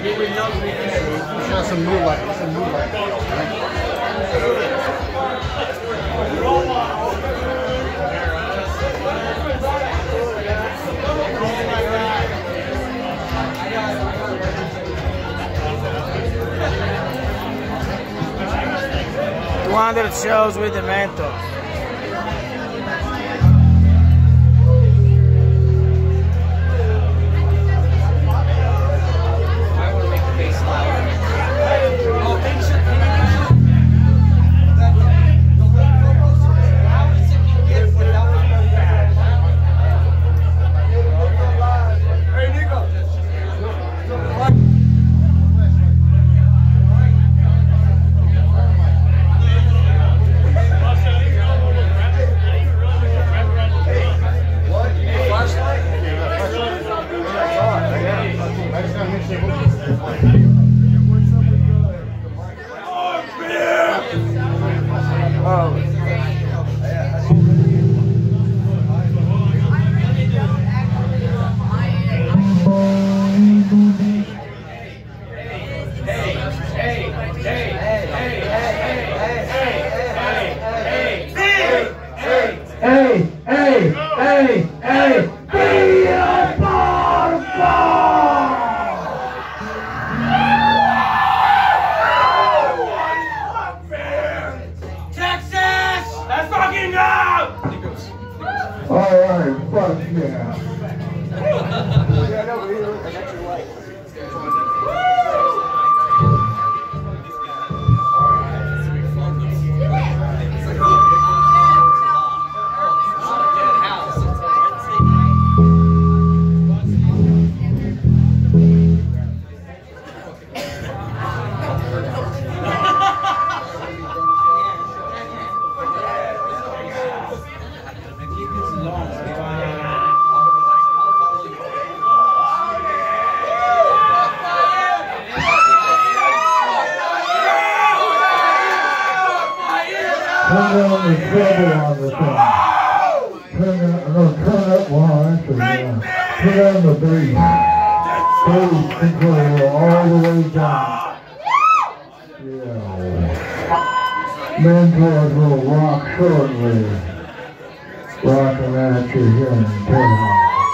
Some moonlight. Some moonlight. $200 shows with the mentor. Mentors will rock shortly. Rocking at you here in town.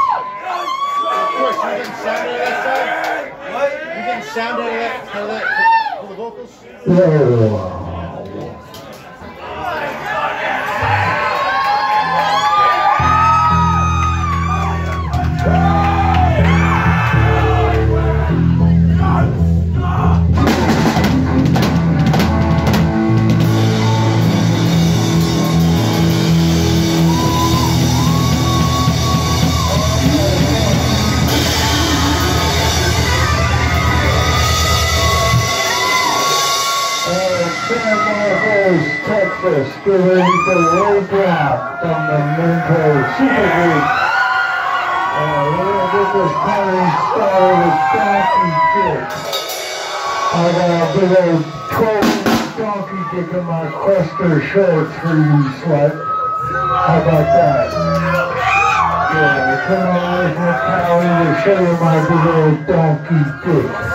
What? You getting sound out of that for the vocals? Yeah. Texas, get ready for the road drop from the Mentor Supergroup. We're going to get this party started with donkey kicks. I got a big old 12-inch donkey kick in my Quester shorts for you, slut. How about that? Yeah, come on with my Cali to show you my big old donkey kick.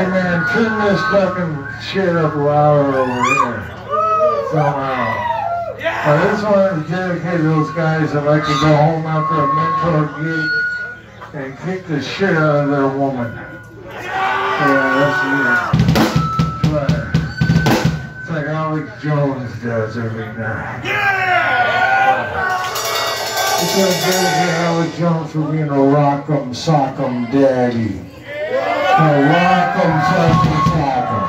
Hey man, turn this fucking shit up louder over here. Somehow. This one is dedicated to those guys that like to go home after a mentor gig and kick the shit out of their woman. Yeah, that's right. It's like Alex Jones does every night. It's gonna dedicate Alex Jones for being a rock'em sock'em daddy. A rock'em sock'em sock'em.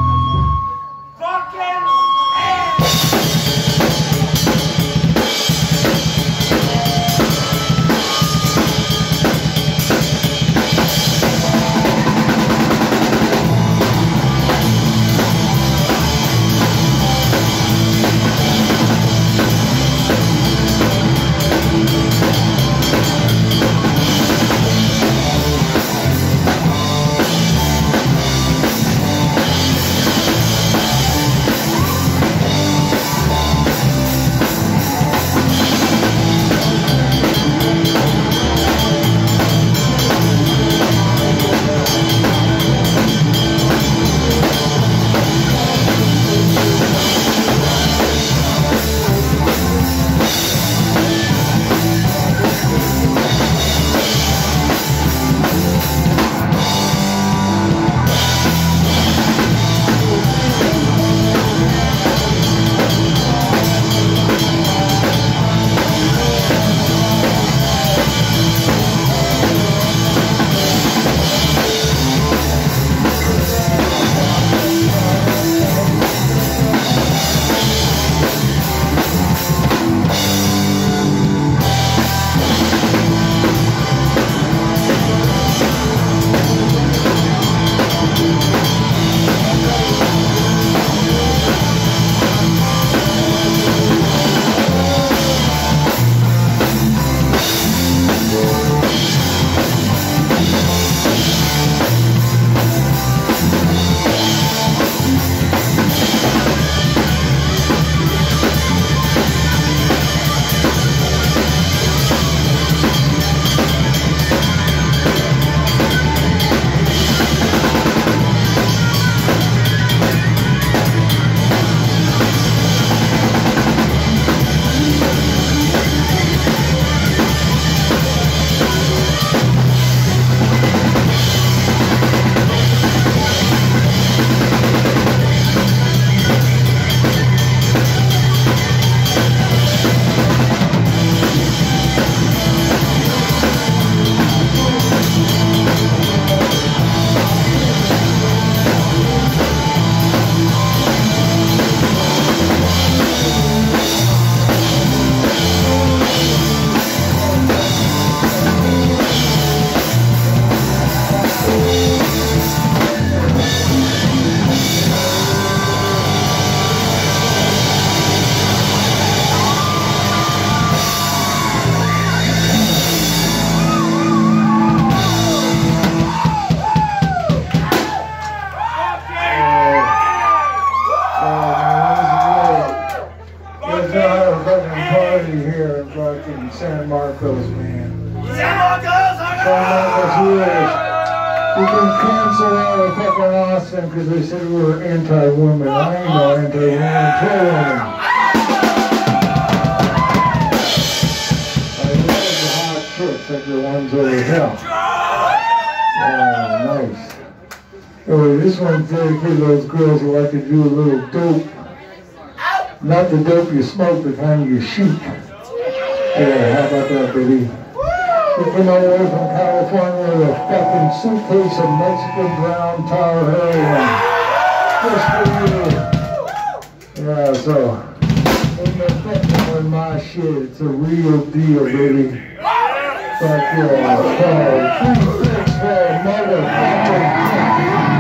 San Marcos, man. San Marcos, yes. We can cancel out of fucking Austin because they said we were anti-women. I ain't no anti-women, pro-women. I love the hot chicks like the ones over here. Yeah, nice. Anyway, this one's dedicated to those girls who like to do a little dope. Not the dope you smoke, the kind you shoot. Yeah, how about that, baby? We came all the way from California with a fucking suitcase of Mexican brown tar heroin. Just for you. Yeah, so, ain't no fucking with my shit. It's a real deal, baby. Fuck yeah. 3 6 for a motherfucking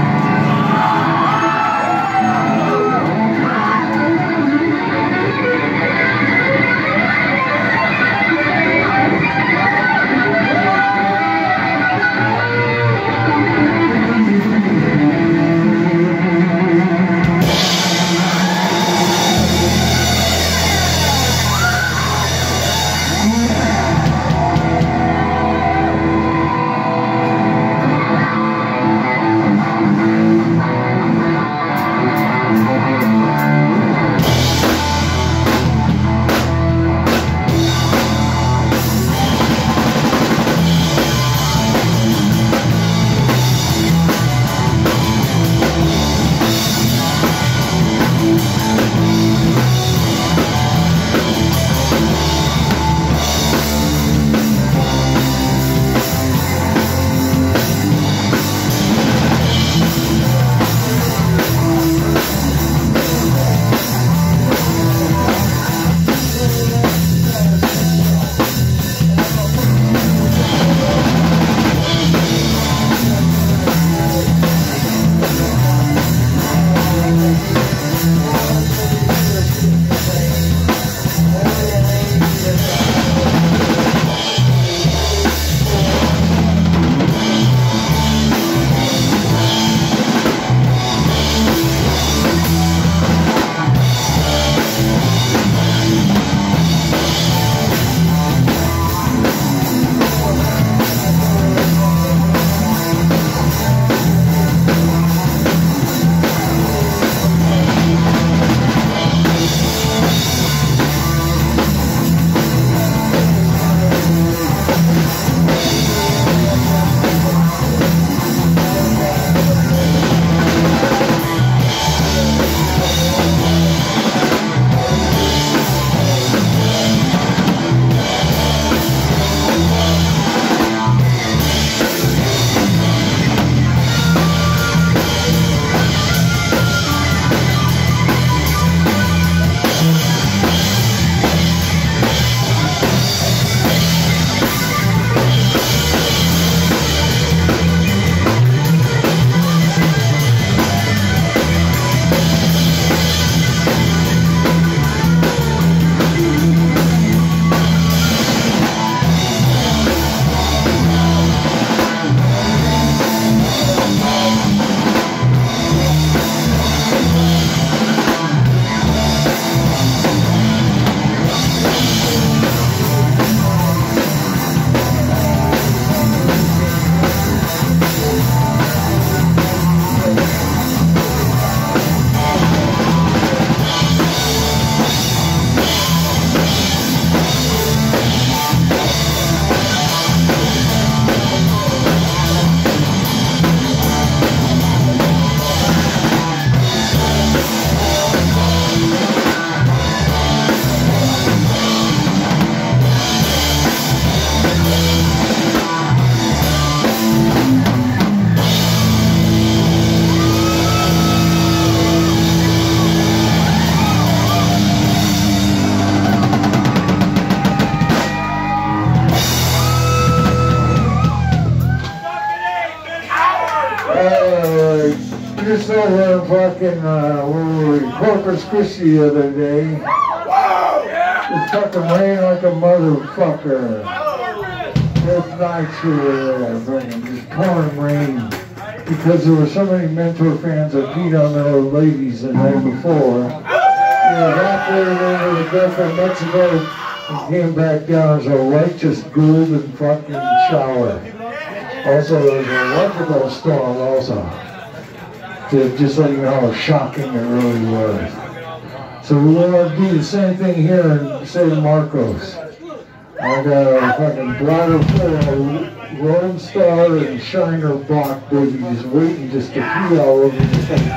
Just over in fucking, where were we? Corpus Christi the other day. It fucking rained like a motherfucker. Both nights we were there, bringing just pouring rain. Because there were so many Mentor fans that peed on their old ladies the night before. We were halfway over the Gulf of Mexico and came back down as a righteous golden fucking shower. Also, there was an electrical storm also. To just let you know how shocking it really was. So we want to do the same thing here in San Marcos. I got a fucking bladder full of Lone Star and Shiner Block babies waiting just to pee all over the place.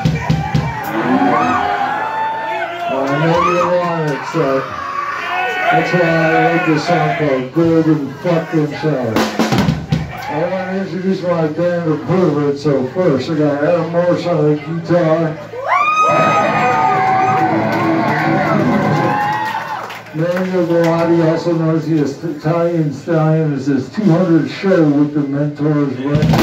I know you want it, so that's why I wrote this song called Golden Fucking Shower. I want to introduce my band of perverts, so first I got Adam Morris on the guitar. Manuel Galati, also known as the Italian Stallion, is his 200th show with the Mentors.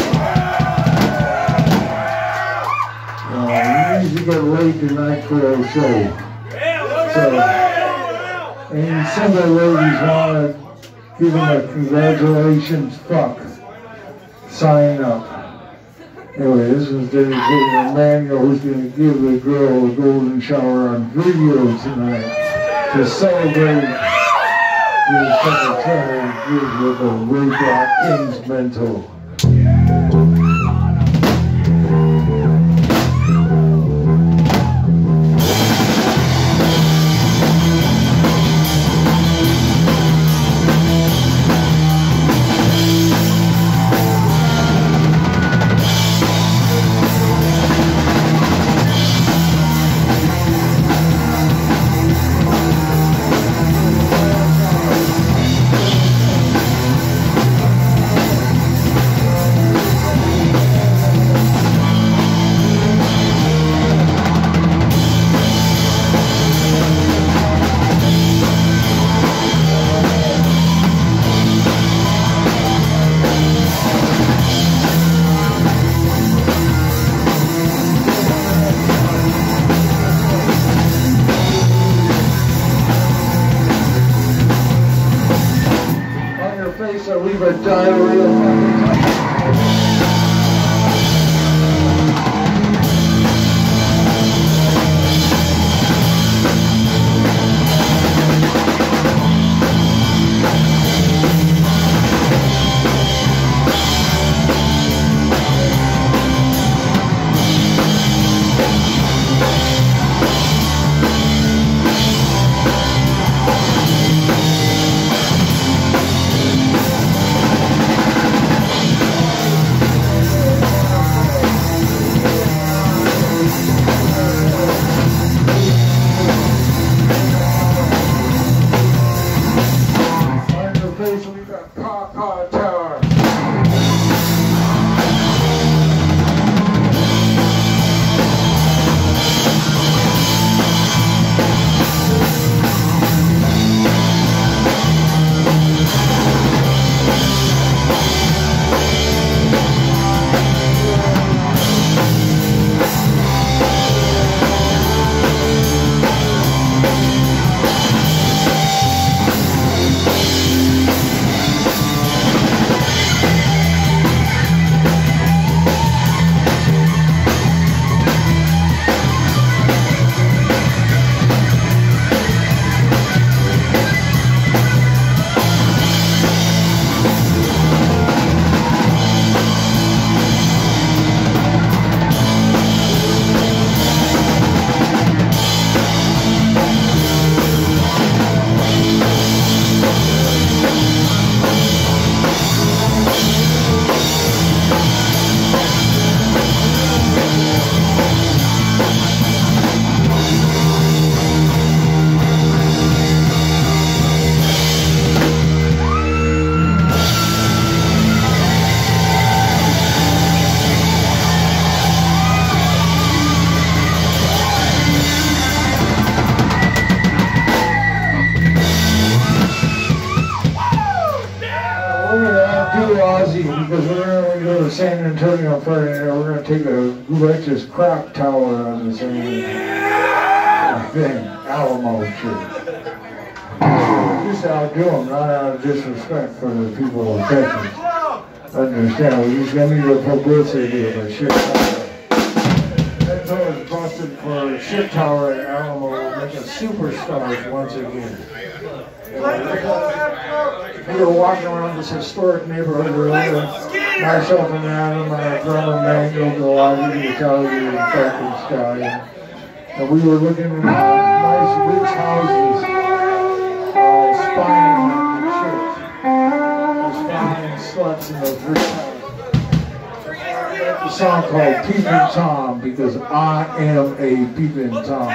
He needs to get late tonight for our show. So, and some of the ladies want to give him a congratulations fuck. Sign up. Anyway, this was dedicated to Manuel, who's going to give the girl a golden shower on video tonight to celebrate his fucking 10 years with a Rape Rock King's mentor. turning on Friday night, we're going to take a righteous crap tower on this thing, Alamo shit. Just to outdo them, not out of disrespect for the people of Texas. Understand, we just need the publicity of a shit tower. That's always busted for a shit tower at Alamo, making superstars once again. We were walking around this historic neighborhood earlier, myself and Adam, our drummer Mango, the Italian Stallion, and we were looking at nice rich houses, spying on the chicks, spying sluts in those rich houses. A song called Peeping Tom, because I am a peeping Tom.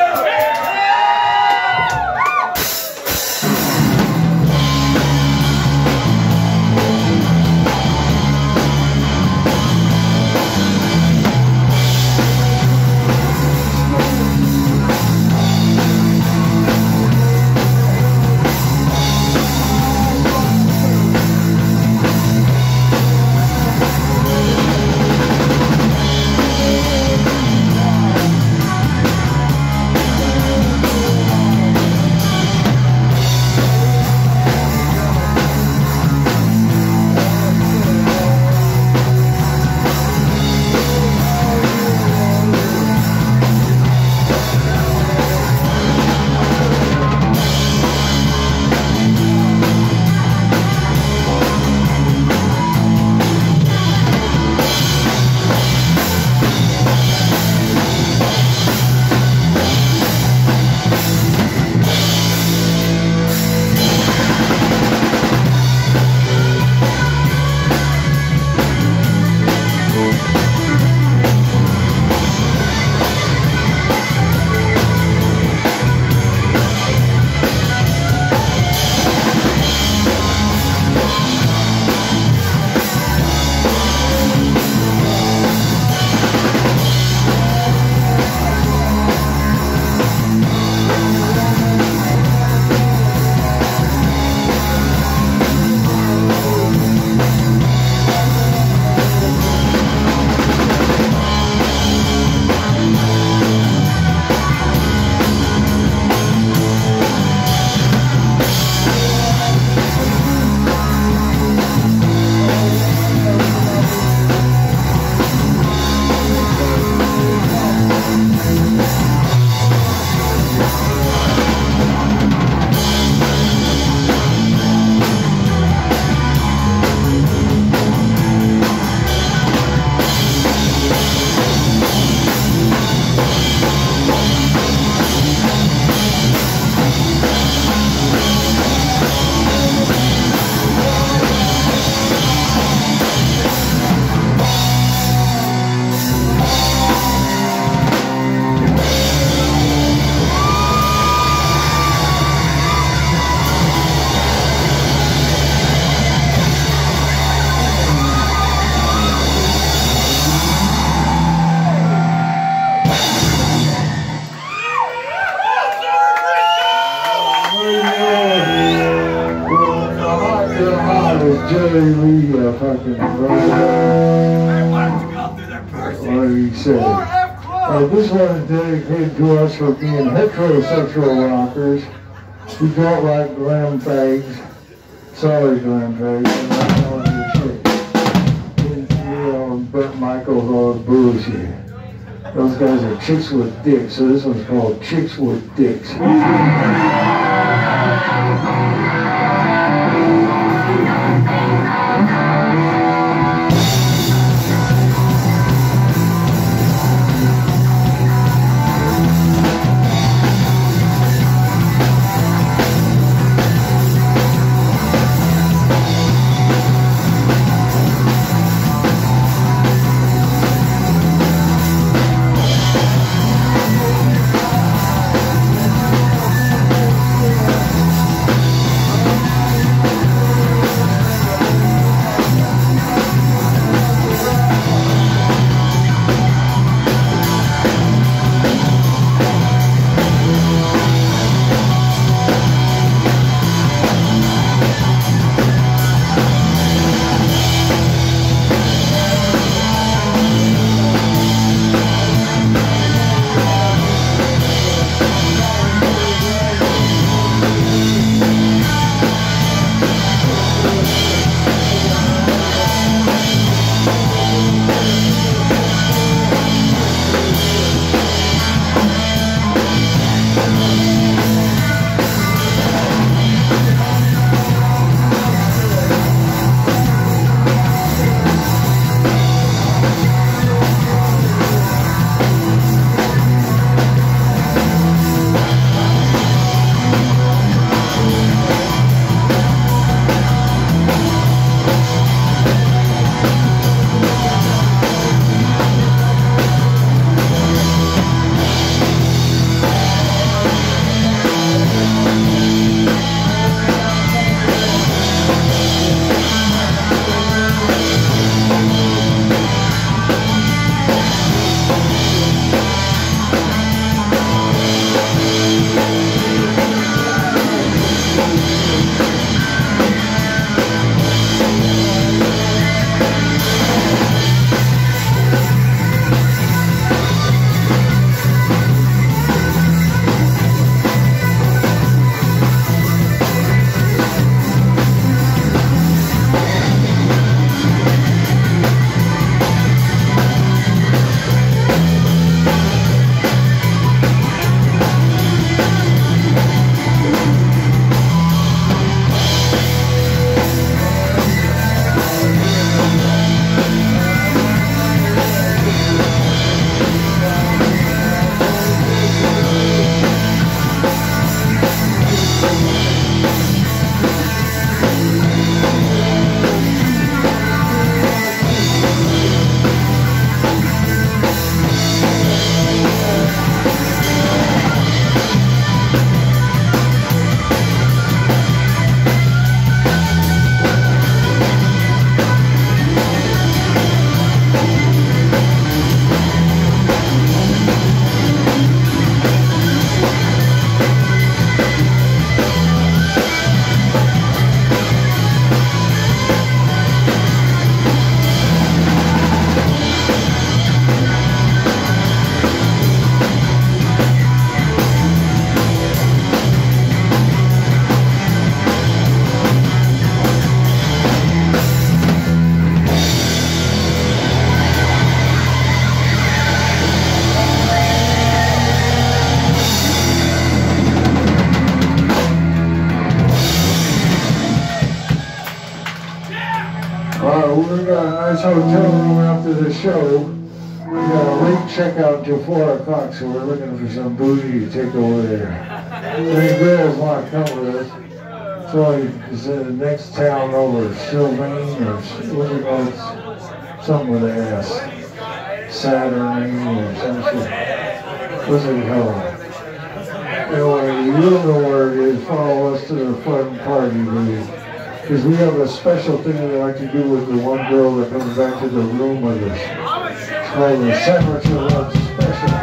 Jerry Lee fucking what did he say? This one is dedicated to us for being heterosexual rockers who don't like glam fags. Sorry, glam fags. I'm not telling you shit. You know, Burt Michaels, all those bullshit. Those guys are chicks with dicks, so this one's called Chicks with Dicks. hotel room after the show. We got a late checkout till 4 o'clock, so we're looking for some booty to take over there. Any girls want to come with us? So it's the next town over, Sylvain or what do you call it? Something with an S. Saturn or some shit. What's it called? Anyway, you don't know where it is. Follow us to the fun party, baby. Because we have a special thing that I like to do with the one girl that comes back to the room with us. It's called the Sandwich of Love Special.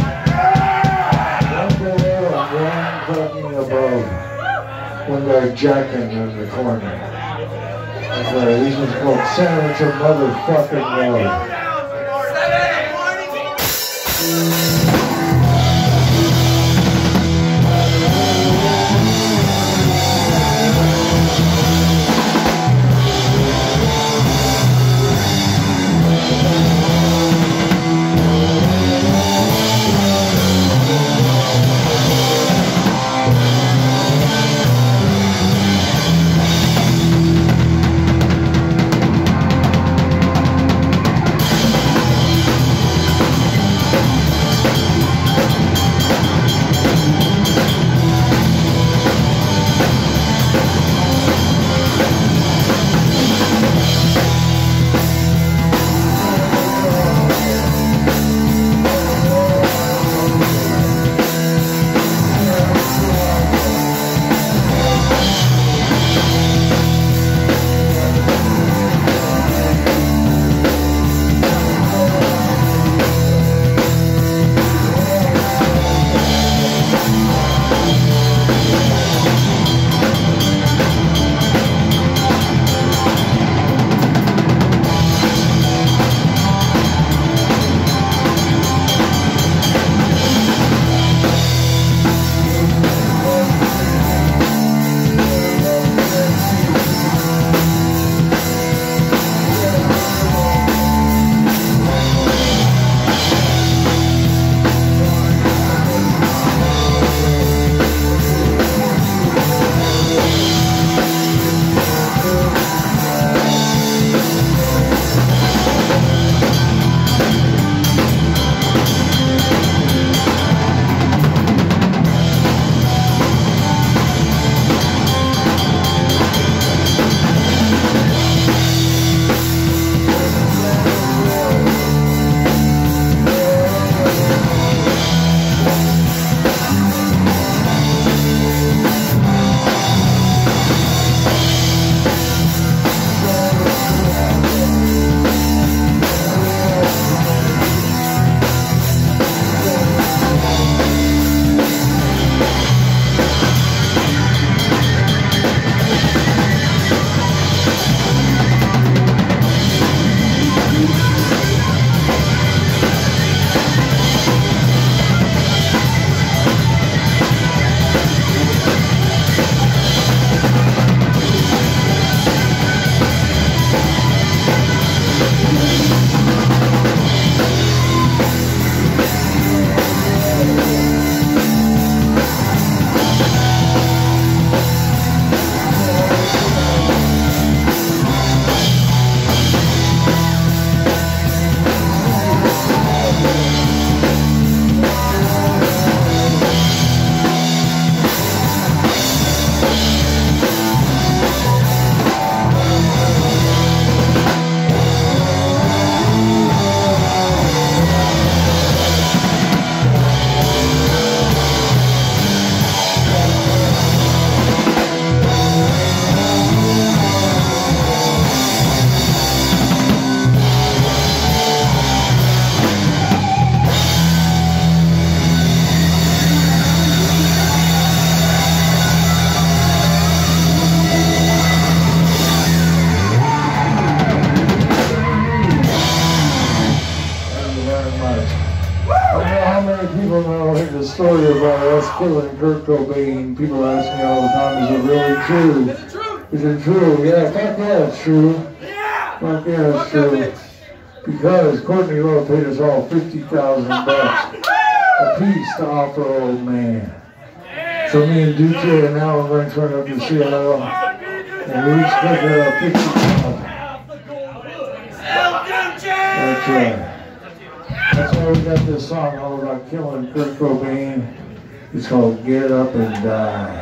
One below and one fucking above. One guy jacking in the corner. That's right, this one's called Sandwich of Motherfucking Love. Story about us killing Kurt Cobain. People ask me all the time, is it really true? Is it true? Is it true? Yeah, fuck yeah, it's true. Yeah! Fuck yeah, it's true. Because Courtney Love paid us all $50,000 a piece to offer old man. So me and DJ and Alan went up to Seattle, and we each took $50,000. That's why we got this song all about killing Kurt Cobain. It's called Get Up and Die.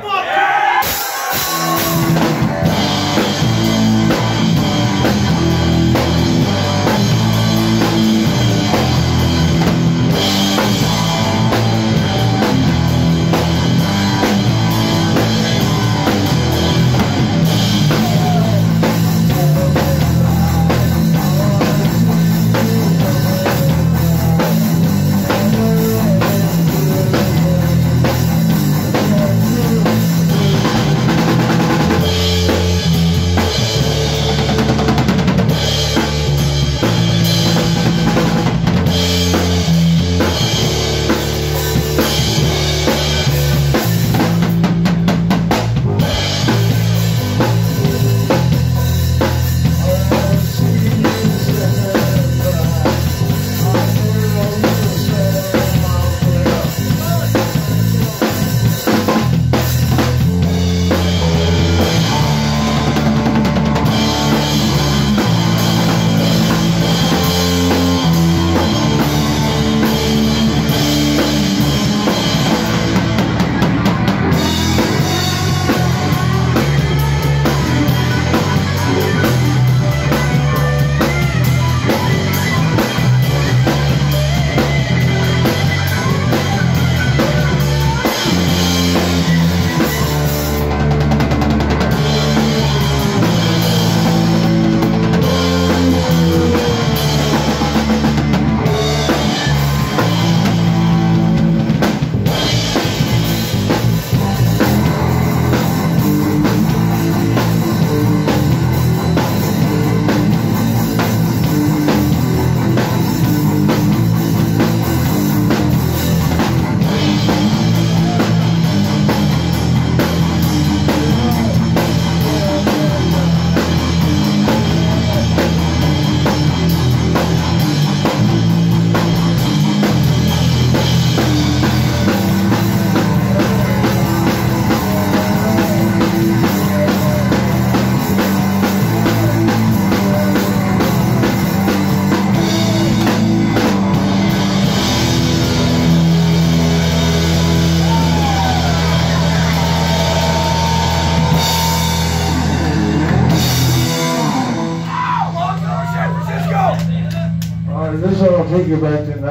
This one will take you back to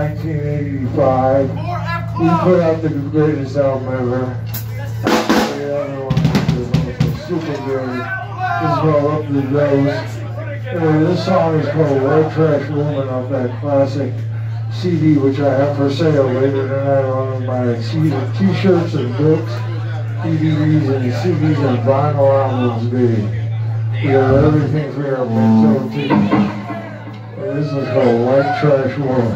1985. We put out the greatest album ever. The other one was super good. This is called Up the Rose. Anyway, this song is called White Trash Woman off that classic CD, which I have for sale later tonight, along with my t-shirts and books, DVDs and CDs and vinyl albums, baby. We got everything for your mental team. This is called White Trash Woman.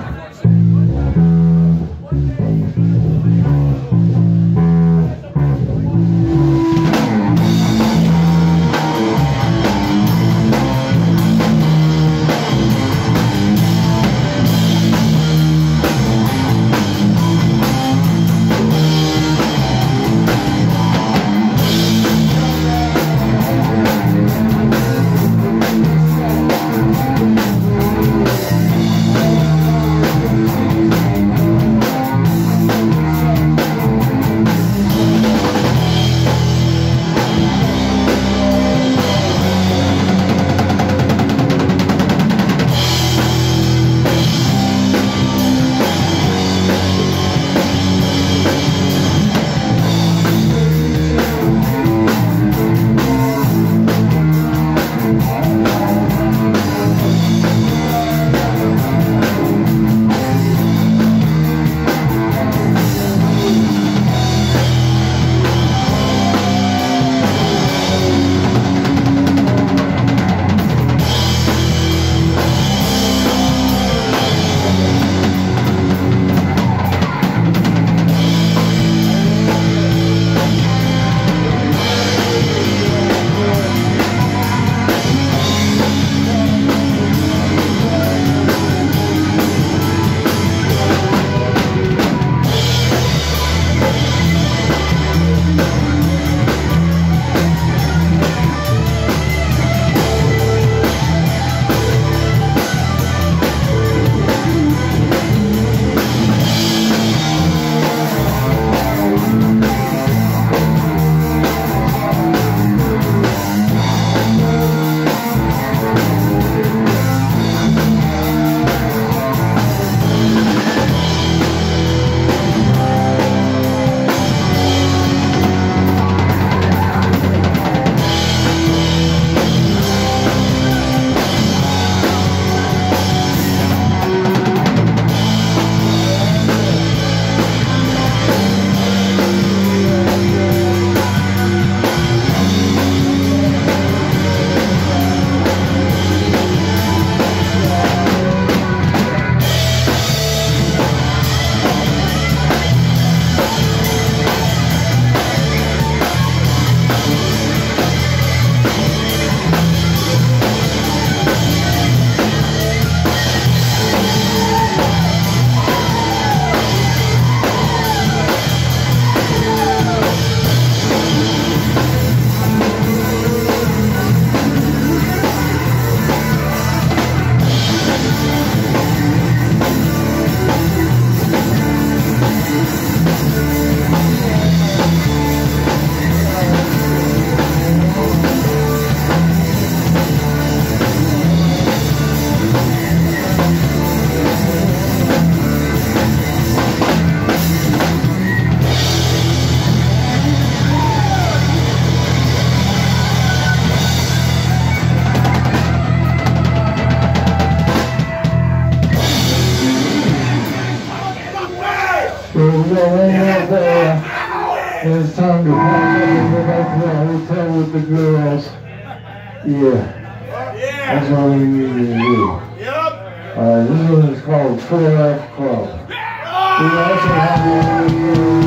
So we got one more there. And it's time to pack up and go back to the hotel with the girls. Yeah. That's what we need to do. Alright, this one is called 4F Club. We also have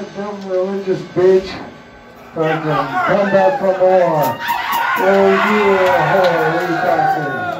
dumb religious bitch. But come back for more. Oh, you are a whore. What are you talking to?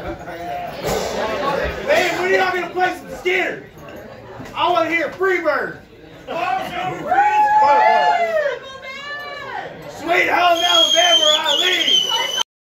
I want to hear Freebird.